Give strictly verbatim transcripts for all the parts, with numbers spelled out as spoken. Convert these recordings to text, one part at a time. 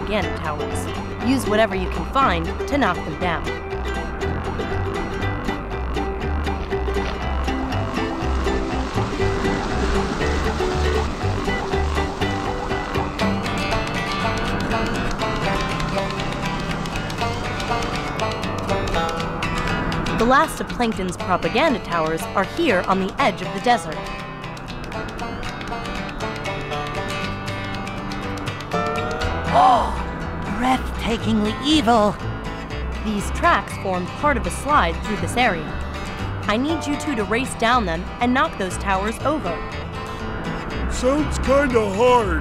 propaganda towers. Use whatever you can find to knock them down. The last of Plankton's propaganda towers are here on the edge of the desert. Oh, breathtakingly evil. These tracks form part of a slide through this area. I need you two to race down them and knock those towers over. Sounds kinda hard.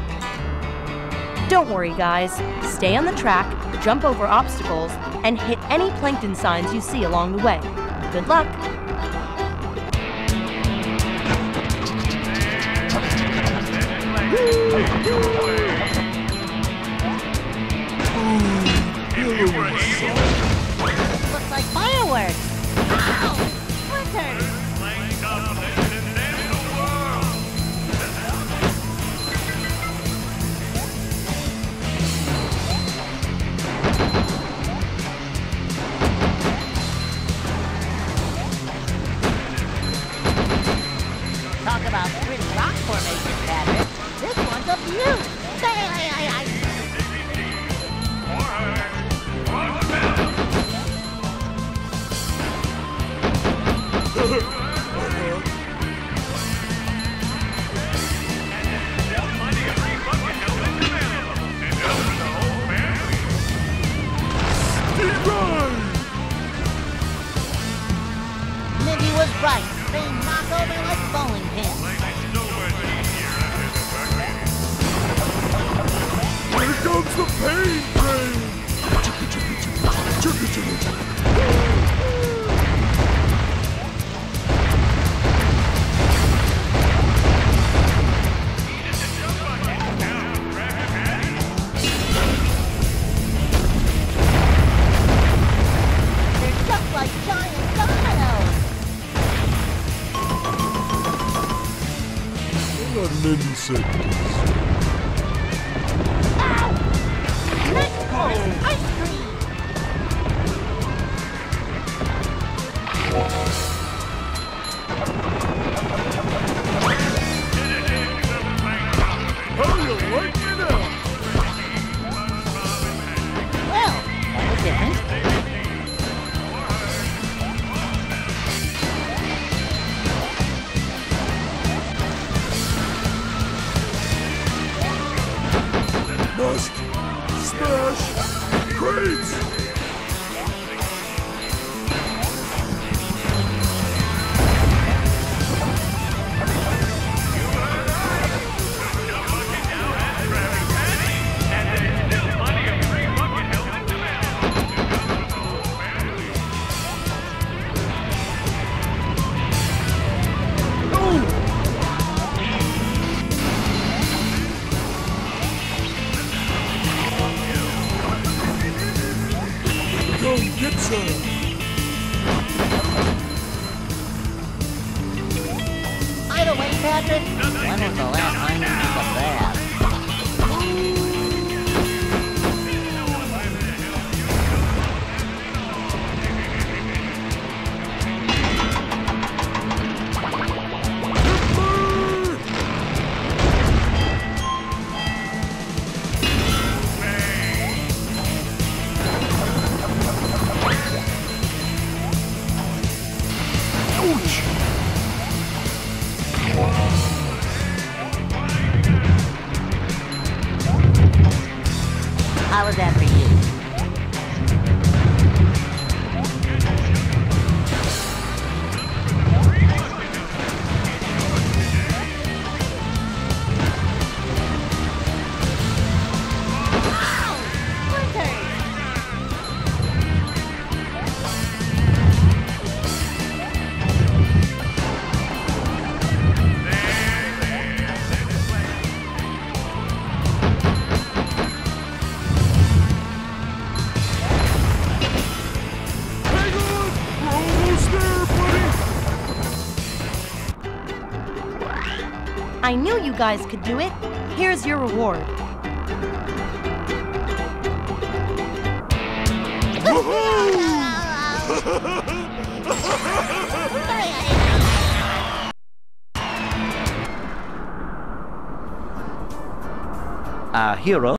Don't worry, guys. Stay on the track, jump over obstacles, and hit any plankton signs you see along the way. Good luck! Looks like fireworks. Ow! Splinters! Talk about pretty rock formation, Patrick. This one's a beaut. Mindy was right. They knock over like bowling pins. Here comes the pain train! They're just like giant dominoes. Not an insect. Next course, ice cream. How do you like me now? Well, that was different. Must smash crates! Go get some! By the way, Patrick, when was the last time you took a bath? How was that for you? Ow! Splinters! Hang on! We're almost there, buddy! I knew you guys could do it. Here's your reward. Our hero